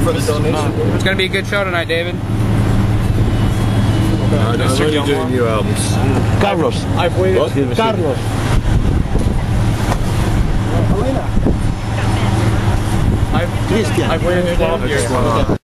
for the donation. It's gonna be a good show tonight, David. I'm only doing new albums. Carlos. I've waited. What? Carlos. I've waited 12 years.